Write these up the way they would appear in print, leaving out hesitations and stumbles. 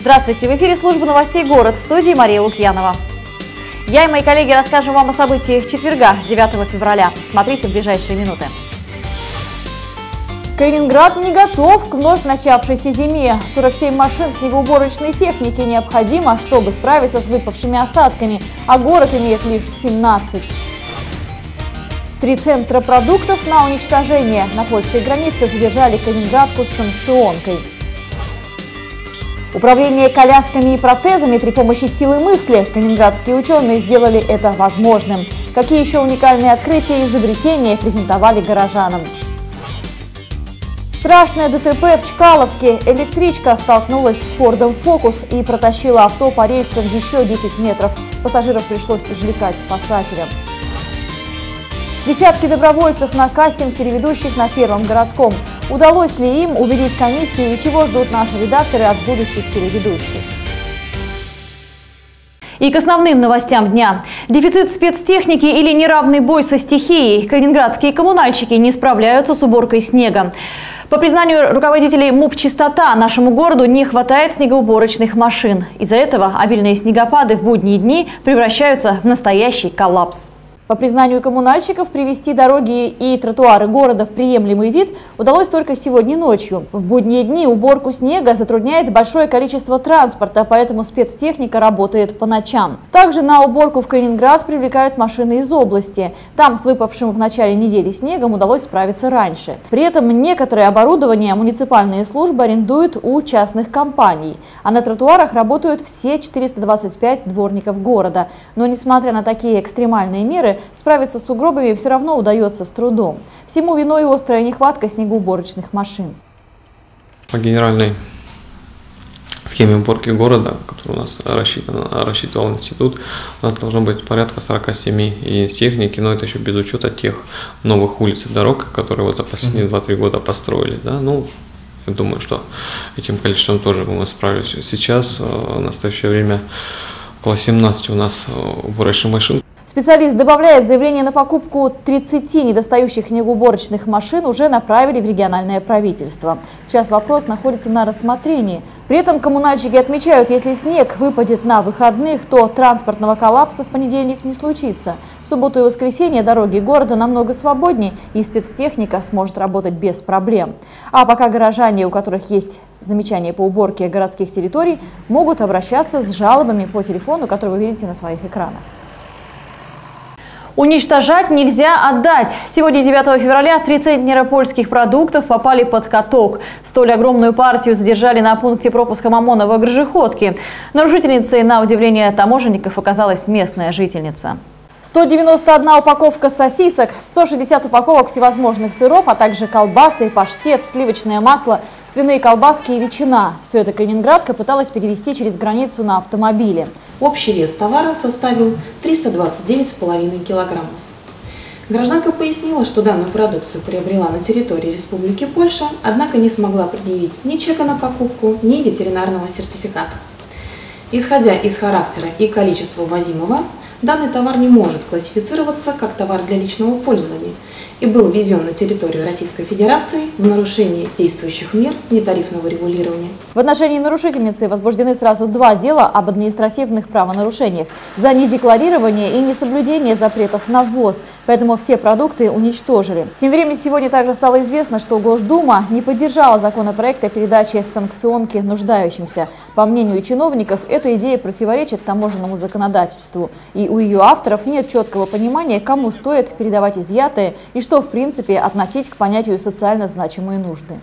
Здравствуйте! В эфире служба новостей «Город», в студии Мария Лукьянова. Я и мои коллеги расскажем вам о событиях четверга, 9 февраля. Смотрите в ближайшие минуты. Калининград не готов к вновь начавшейся зиме. 47 машин снегоуборочной техники необходимо, чтобы справиться с выпавшими осадками, а город имеет лишь 17. 3 центра продуктов на уничтожение. На польской границе задержали калининградку с санкционкой. Управление колясками и протезами при помощи силы мысли. Калининградские ученые сделали это возможным. Какие еще уникальные открытия и изобретения презентовали горожанам? Страшное ДТП в Чкаловске. Электричка столкнулась с Фордом Фокус и протащила авто по рельсам еще 10 метров. Пассажиров пришлось извлекать спасателям. Десятки добровольцев на кастинг телеведущих на Первом городском. Удалось ли им убедить комиссию и чего ждут наши редакторы от будущих телеведущих? И к основным новостям дня. Дефицит спецтехники или неравный бой со стихией. Калининградские коммунальщики не справляются с уборкой снега. По признанию руководителей МУП «Чистота», нашему городу не хватает снегоуборочных машин. Из-за этого обильные снегопады в будние дни превращаются в настоящий коллапс. По признанию коммунальщиков, привести дороги и тротуары города в приемлемый вид удалось только сегодня ночью. В будние дни уборку снега затрудняет большое количество транспорта, поэтому спецтехника работает по ночам. Также на уборку в Калининград привлекают машины из области. Там с выпавшим в начале недели снегом удалось справиться раньше. При этом некоторое оборудование муниципальные службы арендуют у частных компаний. А на тротуарах работают все 425 дворников города. Но несмотря на такие экстремальные меры, справиться с сугробами все равно удается с трудом. Всему виной острая нехватка снегоуборочных машин. По генеральной схеме уборки города, которую у нас рассчитывал институт, у нас должно быть порядка 47 единиц техники, но это еще без учета тех новых улиц и дорог, которые вот за последние 2-3 года построили. Да? Ну, я думаю, что этим количеством тоже мы справились. Сейчас, в настоящее время, около 17 у нас уборочных машин. Специалист добавляет, заявление на покупку 30 недостающих снегоуборочных машин уже направили в региональное правительство. Сейчас вопрос находится на рассмотрении. При этом коммунальщики отмечают, если снег выпадет на выходных, то транспортного коллапса в понедельник не случится. В субботу и воскресенье дороги города намного свободнее, и спецтехника сможет работать без проблем. А пока горожане, у которых есть замечания по уборке городских территорий, могут обращаться с жалобами по телефону, который вы видите на своих экранах. Уничтожать нельзя отдать. Сегодня, 9 февраля, 3 центнера польских продуктов попали под каток. Столь огромную партию задержали на пункте пропуска Мамоново Гржиходки. Нарушительницей, на удивление таможенников, оказалась местная жительница. 191 упаковка сосисок, 160 упаковок всевозможных сыров, а также колбасы, паштет, сливочное масло, свиные колбаски и ветчина. Все это калининградка пыталась перевезти через границу на автомобиле. Общий вес товара составил 329,5 килограммов. Гражданка пояснила, что данную продукцию приобрела на территории Республики Польша, однако не смогла предъявить ни чека на покупку, ни ветеринарного сертификата. Исходя из характера и количества ввозимого, данный товар не может классифицироваться как товар для личного пользования и был ввезен на территорию Российской Федерации в нарушении действующих мер нетарифного регулирования. В отношении нарушительницы возбуждены сразу 2 дела об административных правонарушениях за недекларирование и несоблюдение запретов на ввоз, поэтому все продукты уничтожили. Тем временем сегодня также стало известно, что Госдума не поддержала законопроект о передаче санкционки нуждающимся. По мнению чиновников, эта идея противоречит таможенному законодательству, и у ее авторов нет четкого понимания, кому стоит передавать изъятые и что, в принципе, относить к понятию социально значимые нужды.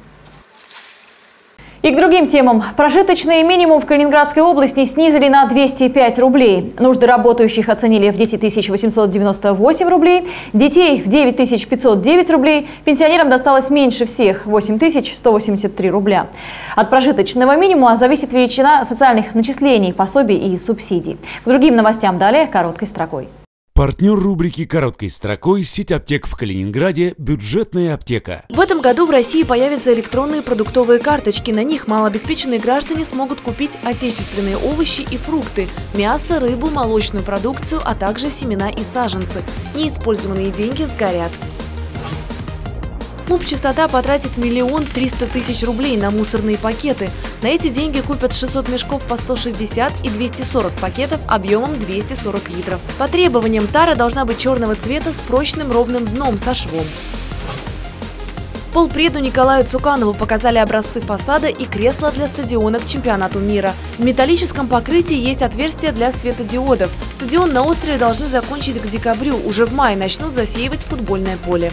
И к другим темам. Прожиточный минимум в Калининградской области снизили на 205 рублей. Нужды работающих оценили в 10 898 рублей, детей в 9 509 рублей, пенсионерам досталось меньше всех – 8 183 рубля. От прожиточного минимума зависит величина социальных начислений, пособий и субсидий. К другим новостям далее короткой строкой. Партнер рубрики «Короткой строкой» – сеть аптек в Калининграде «Бюджетная аптека». В этом году в России появятся электронные продуктовые карточки. На них малообеспеченные граждане смогут купить отечественные овощи и фрукты, мясо, рыбу, молочную продукцию, а также семена и саженцы. Неиспользованные деньги сгорят. МУП «Чистота» потратит 1 300 000 рублей на мусорные пакеты. На эти деньги купят 600 мешков по 160 и 240 пакетов объемом 240 литров. По требованиям тара должна быть черного цвета с прочным ровным дном со швом. Полпреду Николаю Цуканову показали образцы фасада и кресла для стадиона к чемпионату мира. В металлическом покрытии есть отверстия для светодиодов. Стадион на острове должны закончить к декабрю. Уже в мае начнут засеивать футбольное поле.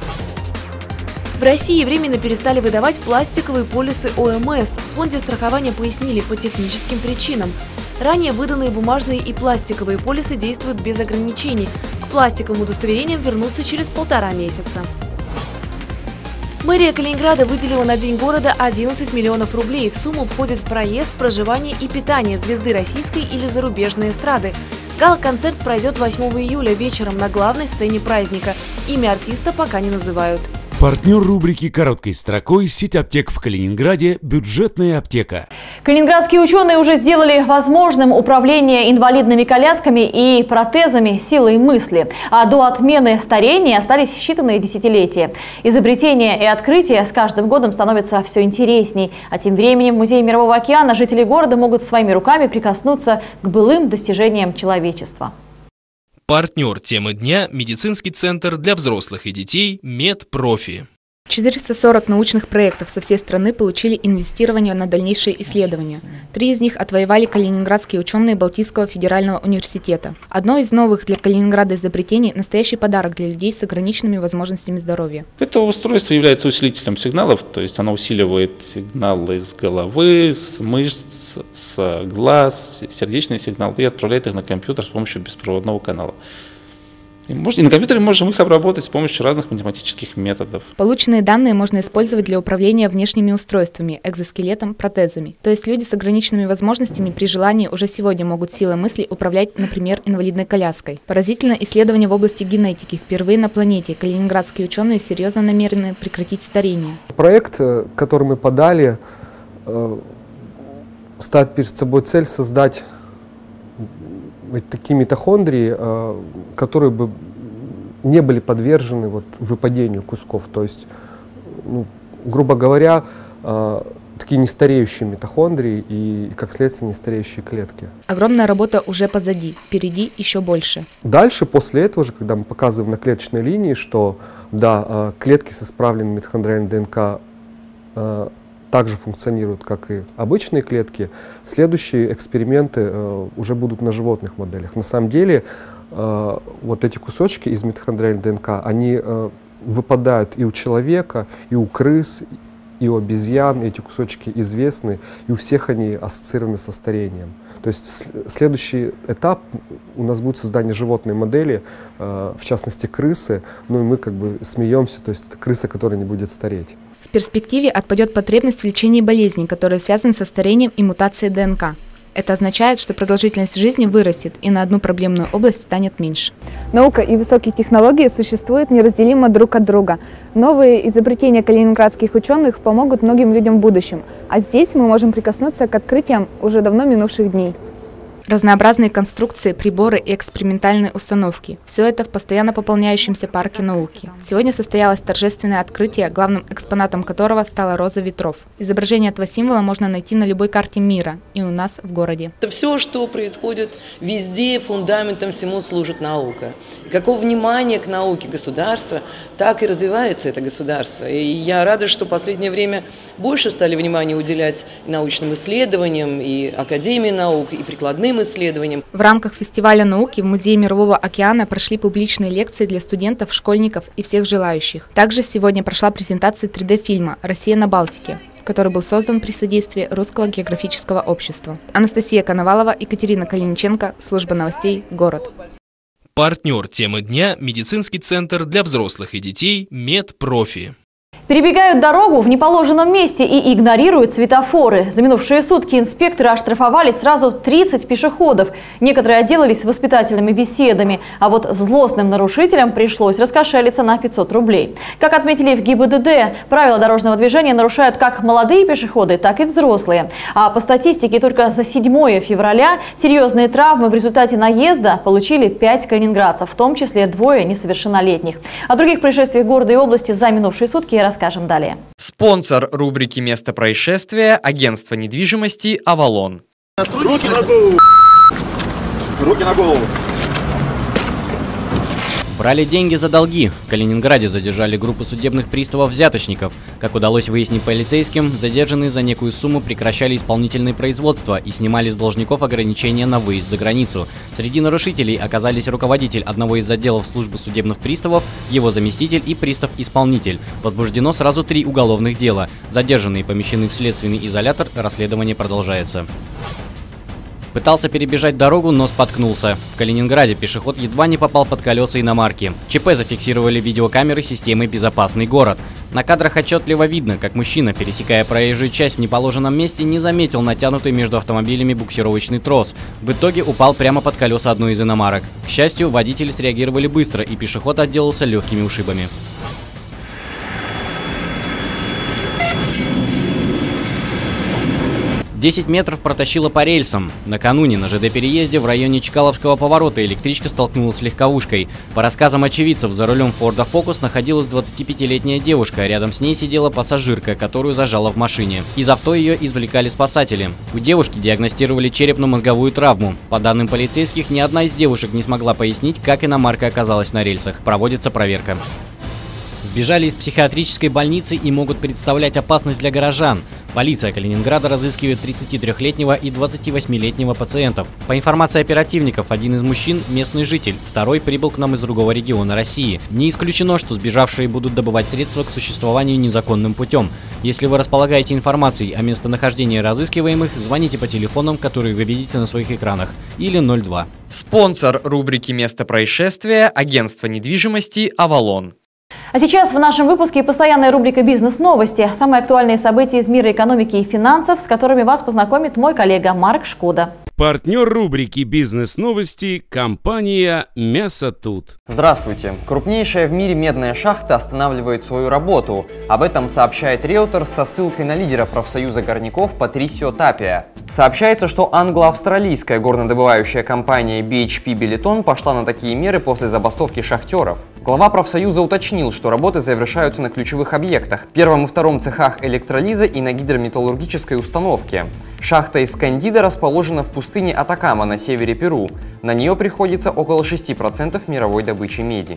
В России временно перестали выдавать пластиковые полисы ОМС. В фонде страхования пояснили по техническим причинам. Ранее выданные бумажные и пластиковые полисы действуют без ограничений. К пластиковым удостоверениям вернутся через 1,5 месяца. Мэрия Калининграда выделила на День города 11 миллионов рублей. В сумму входит проезд, проживание и питание звезды российской или зарубежной эстрады. Гала-концерт пройдет 8 июля вечером на главной сцене праздника. Имя артиста пока не называют. Партнер рубрики «Короткой строкой» – сеть аптек в Калининграде «Бюджетная аптека». Калининградские ученые уже сделали возможным управление инвалидными колясками и протезами силой мысли. А до отмены старения остались считанные десятилетия. Изобретения и открытия с каждым годом становятся все интересней. А тем временем в Музее Мирового океана жители города могут своими руками прикоснуться к былым достижениям человечества. Партнер темы дня – медицинский центр для взрослых и детей «Медпрофи». 440 научных проектов со всей страны получили инвестирование на дальнейшие исследования. 3 из них отвоевали калининградские ученые Балтийского федерального университета. Одно из новых для Калининграда изобретений – настоящий подарок для людей с ограниченными возможностями здоровья. Это устройство является усилителем сигналов, то есть оно усиливает сигналы из головы, с мышц, с глаз, сердечные сигналы и отправляет их на компьютер с помощью беспроводного канала. И на компьютере можем их обработать с помощью разных математических методов. Полученные данные можно использовать для управления внешними устройствами, экзоскелетом, протезами. То есть люди с ограниченными возможностями при желании уже сегодня могут силой мысли управлять, например, инвалидной коляской. Поразительно исследование в области генетики. Впервые на планете калининградские ученые серьезно намерены прекратить старение. Проект, который мы подали, ставит перед собой цель создать такие митохондрии, которые бы не были подвержены выпадению кусков. То есть, грубо говоря, такие нестареющие митохондрии и, как следствие, нестареющие клетки. Огромная работа уже позади, впереди еще больше. Дальше, после этого же, когда мы показываем на клеточной линии, что да, клетки с исправленной митохондриальной ДНК также функционируют, как и обычные клетки, следующие эксперименты уже будут на животных моделях. На самом деле, вот эти кусочки из митохондриальной ДНК, они выпадают и у человека, и у крыс, и у обезьян. Эти кусочки известны, и у всех они ассоциированы со старением. То есть следующий этап у нас будет создание животной модели, в частности крысы, ну и мы как бы смеемся, то есть это крыса, которая не будет стареть. В перспективе отпадет потребность в лечении болезней, которые связаны со старением и мутацией ДНК. Это означает, что продолжительность жизни вырастет, и на одну проблемную область станет меньше. Наука и высокие технологии существуют неразделимо друг от друга. Новые изобретения калининградских ученых помогут многим людям в будущем. А здесь мы можем прикоснуться к открытиям уже давно минувших дней. Разнообразные конструкции, приборы и экспериментальные установки – все это в постоянно пополняющемся парке науки. Сегодня состоялось торжественное открытие, главным экспонатом которого стала роза ветров. Изображение этого символа можно найти на любой карте мира и у нас в городе. Это все, что происходит везде, фундаментом всему служит наука. И какого внимания к науке государства, так и развивается это государство. И я рада, что в последнее время больше стали внимания уделять научным исследованиям, и Академии наук, и прикладным исследованиям. В рамках фестиваля науки в Музее Мирового океана прошли публичные лекции для студентов, школьников и всех желающих. Также сегодня прошла презентация 3D-фильма «Россия на Балтике», который был создан при содействии Русского географического общества. Анастасия Коновалова, Екатерина Калиниченко, служба новостей, город. Партнер темы дня – медицинский центр для взрослых и детей «Медпрофи». Перебегают дорогу в неположенном месте и игнорируют светофоры. За минувшие сутки инспекторы оштрафовали сразу 30 пешеходов. Некоторые отделались воспитательными беседами. А вот злостным нарушителям пришлось раскошелиться на 500 рублей. Как отметили в ГИБДД, правила дорожного движения нарушают как молодые пешеходы, так и взрослые. А по статистике только за 7 февраля серьезные травмы в результате наезда получили 5 калининградцев, в том числе 2 несовершеннолетних. О других происшествиях города и области за минувшие сутки расскажем далее. Спонсор рубрики «Место происшествия» – агентство недвижимости «Авалон». Руки на голову! Руки на голову! Брали деньги за долги. В Калининграде задержали группу судебных приставов-взяточников. Как удалось выяснить полицейским, задержанные за некую сумму прекращали исполнительные производства и снимали с должников ограничения на выезд за границу. Среди нарушителей оказались руководитель одного из отделов службы судебных приставов, его заместитель и пристав-исполнитель. Возбуждено сразу 3 уголовных дела. Задержанные помещены в следственный изолятор, расследование продолжается. Пытался перебежать дорогу, но споткнулся. В Калининграде пешеход едва не попал под колеса иномарки. ЧП зафиксировали видеокамеры системы «Безопасный город». На кадрах отчетливо видно, как мужчина, пересекая проезжую часть в неположенном месте, не заметил натянутый между автомобилями буксировочный трос. В итоге упал прямо под колеса одной из иномарок. К счастью, водители среагировали быстро, и пешеход отделался легкими ушибами. 10 метров протащила по рельсам. Накануне на ЖД-переезде в районе Чкаловского поворота электричка столкнулась с легковушкой. По рассказам очевидцев, за рулем Форда Фокус находилась 25-летняя девушка, а рядом с ней сидела пассажирка, которую зажала в машине. Из авто ее извлекали спасатели. У девушки диагностировали черепно-мозговую травму. По данным полицейских, ни одна из девушек не смогла пояснить, как иномарка оказалась на рельсах. Проводится проверка. Сбежали из психиатрической больницы и могут представлять опасность для горожан. Полиция Калининграда разыскивает 33-летнего и 28-летнего пациентов. По информации оперативников, один из мужчин – местный житель, второй прибыл к нам из другого региона России. Не исключено, что сбежавшие будут добывать средства к существованию незаконным путем. Если вы располагаете информацией о местонахождении разыскиваемых, звоните по телефонам, которые вы видите на своих экранах, или 02. Спонсор рубрики «Место происшествия» – агентство недвижимости «Авалон». А сейчас в нашем выпуске постоянная рубрика «Бизнес-новости». Самые актуальные события из мира экономики и финансов, с которыми вас познакомит мой коллега Марк Шкода. Партнер рубрики «Бизнес-новости» – компания «Мясо тут». Здравствуйте. Крупнейшая в мире медная шахта останавливает свою работу. Об этом сообщает риэлтор со ссылкой на лидера профсоюза горняков Патрисио Тапиа. Сообщается, что англо-австралийская горнодобывающая компания BHP Billiton пошла на такие меры после забастовки шахтеров. Глава профсоюза уточнил, что работы завершаются на ключевых объектах – первом и втором цехах электролиза и на гидрометаллургической установке. Шахта Эскандида расположена в пустыне Атакама на севере Перу. На нее приходится около 6% мировой добычи меди.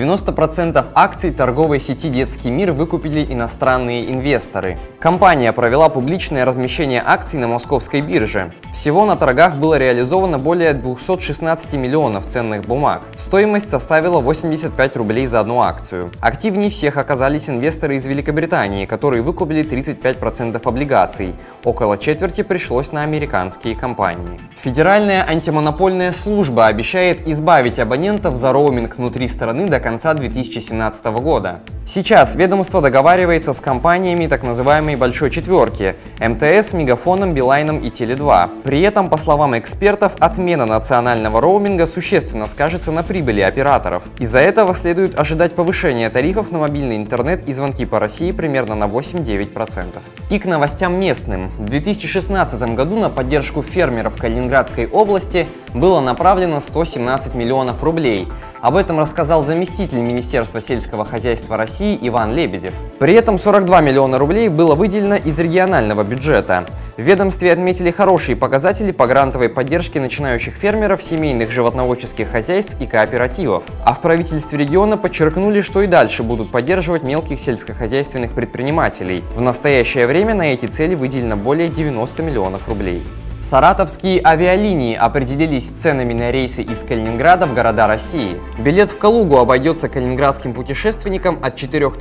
90% акций торговой сети «Детский мир» выкупили иностранные инвесторы. Компания провела публичное размещение акций на московской бирже. Всего на торгах было реализовано более 216 миллионов ценных бумаг. Стоимость составила 85 рублей за одну акцию. Активнее всех оказались инвесторы из Великобритании, которые выкупили 35% облигаций. Около четверти пришлось на американские компании. Федеральная антимонопольная служба обещает избавить абонентов за роуминг внутри страны до конца 2017 года. Сейчас ведомство договаривается с компаниями так называемой «Большой четверки» – МТС, Мегафоном, Билайном и Теле2. При этом, по словам экспертов, отмена национального роуминга существенно скажется на прибыли операторов. Из-за этого следует ожидать повышения тарифов на мобильный интернет и звонки по России примерно на 8-9%. И к новостям местным. В 2016 году на поддержку фермеров Калининградской области было направлено 117 миллионов рублей. Об этом рассказал заместитель Министерства сельского хозяйства России Иван Лебедев. При этом 42 миллиона рублей было выделено из регионального бюджета. В ведомстве отметили хорошие показатели по грантовой поддержке начинающих фермеров, семейных животноводческих хозяйств и кооперативов. А в правительстве региона подчеркнули, что и дальше будут поддерживать мелких сельскохозяйственных предпринимателей. В настоящее время на эти цели выделено более 90 миллионов рублей. Саратовские авиалинии определились с ценами на рейсы из Калининграда в города России. Билет в Калугу обойдется калининградским путешественникам от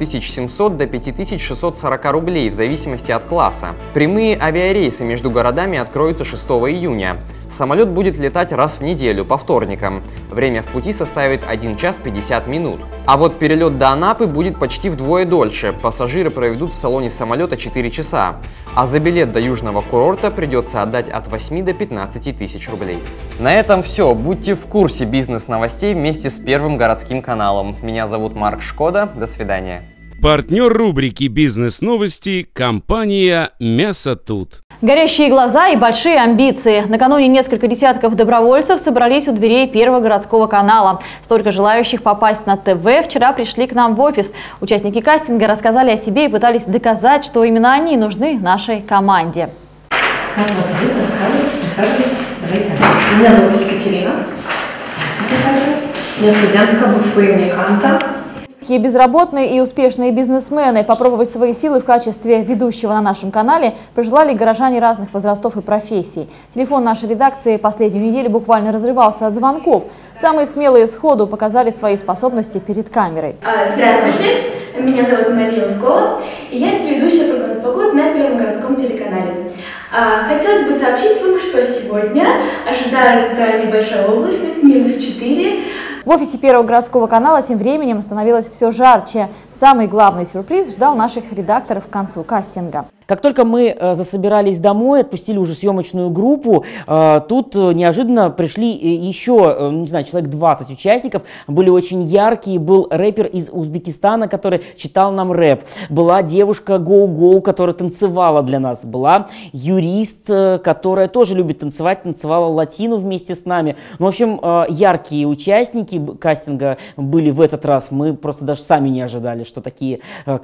4700 до 5640 рублей в зависимости от класса. Прямые авиарейсы между городами откроются 6 июня. Самолет будет летать раз в неделю, по вторникам. Время в пути составит 1 час 50 минут. А вот перелет до Анапы будет почти вдвое дольше. Пассажиры проведут в салоне самолета 4 часа. А за билет до южного курорта придется отдать от 8 до 15 тысяч рублей. На этом все. Будьте в курсе бизнес-новостей вместе с Первым городским каналом. Меня зовут Марк Шкода. До свидания. Партнер рубрики «Бизнес-новости» – компания «Мясо тут». Горящие глаза и большие амбиции. Накануне несколько десятков добровольцев собрались у дверей Первого городского канала. Столько желающих попасть на ТВ вчера пришли к нам в офис. Участники кастинга рассказали о себе и пытались доказать, что именно они нужны нашей команде. Как вас зовут? Рассказывайте, присаживайтесь. Давайте. Меня зовут Екатерина. Здравствуйте, Катя. Я студентка БФУ имени Канта. Такие безработные и успешные бизнесмены попробовать свои силы в качестве ведущего на нашем канале пожелали горожане разных возрастов и профессий. Телефон нашей редакции последнюю неделю буквально разрывался от звонков. Самые смелые сходу показали свои способности перед камерой. Здравствуйте, меня зовут Мария Ускова, и я телеведущая прогноза погоды на Первом городском телеканале. Хотелось бы сообщить вам, что сегодня ожидается небольшая облачность, -4. В офисе Первого городского канала тем временем становилось все жарче. Самый главный сюрприз ждал наших редакторов к концу кастинга. Как только мы засобирались домой, отпустили уже съемочную группу, тут неожиданно пришли еще, не знаю, человек 20 участников, были очень яркие, был рэпер из Узбекистана, который читал нам рэп, была девушка Гоу-Гоу, которая танцевала для нас, была юрист, которая тоже любит танцевать, танцевала латину вместе с нами. Ну, в общем, яркие участники кастинга были в этот раз, мы просто даже сами не ожидали, что такие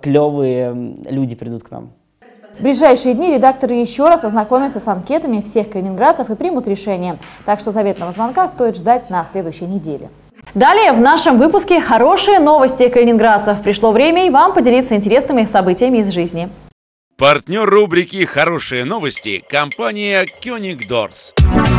клевые люди придут к нам. В ближайшие дни редакторы еще раз ознакомятся с анкетами всех калининградцев и примут решение. Так что заветного звонка стоит ждать на следующей неделе. Далее в нашем выпуске хорошие новости калининградцев. Пришло время и вам поделиться интересными событиями из жизни. Партнер рубрики «Хорошие новости» – компания Koenig Doors.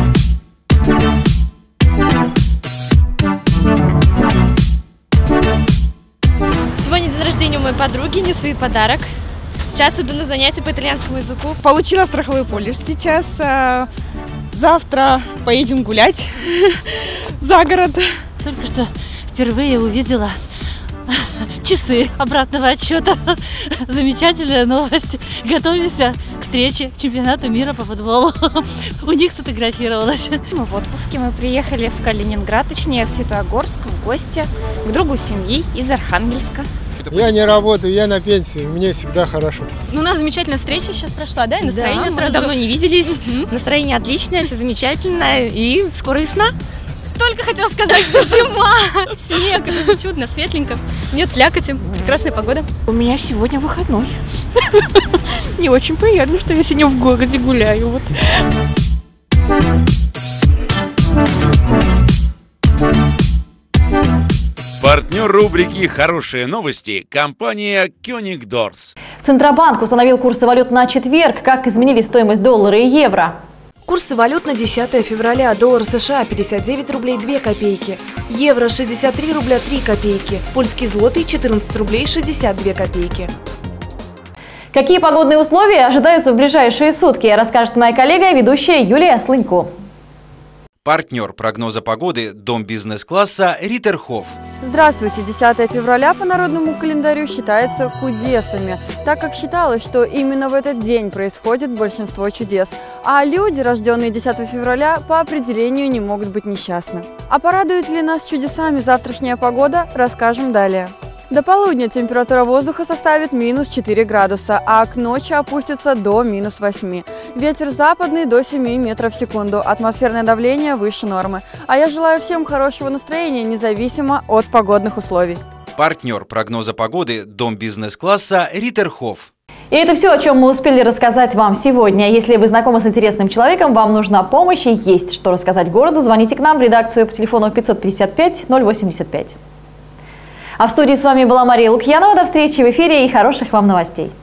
Сегодня день рождения у моей подруги, несу ей подарок. Сейчас иду на занятия по итальянскому языку. Получила страховой полис. Сейчас завтра поедем гулять за город. Только что впервые увидела часы обратного отсчета. Замечательная новость. Готовимся к встрече чемпионата мира по футболу. У них сфотографировалась. Мы в отпуске. Мы приехали в Калининград, точнее в Светлогорск, в гости к другу семьи из Архангельска. Я не работаю, я на пенсии, мне всегда хорошо. Ну, у нас замечательная встреча сейчас прошла, да? И настроение сразу... Мы давно не виделись. Настроение отличное, все замечательно. И скоро весна. Только хотела сказать, что зима, снег, это же чудно, светленько. Нет слякоти, прекрасная погода. У меня сегодня выходной. Не очень приятно, что я сегодня в городе гуляю. Вот. Партнер рубрики «Хорошие новости» – компания Koenig Doors. Центробанк установил курсы валют на четверг. Как изменились стоимость доллара и евро? Курсы валют на 10 февраля. Доллар США 59 рублей 2 копейки. Евро 63 рубля 3 копейки. Польский злотый 14 рублей 62 копейки. Какие погодные условия ожидаются в ближайшие сутки, расскажет моя коллега, ведущая Юлия Слынько. Партнер прогноза погоды – Дом бизнес-класса Риттерхоф. Здравствуйте! 10 февраля по народному календарю считается кудесами, так как считалось, что именно в этот день происходит большинство чудес. А люди, рожденные 10 февраля, по определению не могут быть несчастны. А порадует ли нас чудесами завтрашняя погода, расскажем далее. До полудня температура воздуха составит -4 градуса, а к ночи опустится до -8. Ветер западный до 7 метров в секунду, атмосферное давление выше нормы. А я желаю всем хорошего настроения, независимо от погодных условий. Партнер прогноза погоды – Дом бизнес-класса Риттерхоф. И это все, о чем мы успели рассказать вам сегодня. Если вы знакомы с интересным человеком, вам нужна помощь и есть что рассказать городу, звоните к нам в редакцию по телефону 555 085. А в студии с вами была Мария Лукьянова. До встречи в эфире и хороших вам новостей.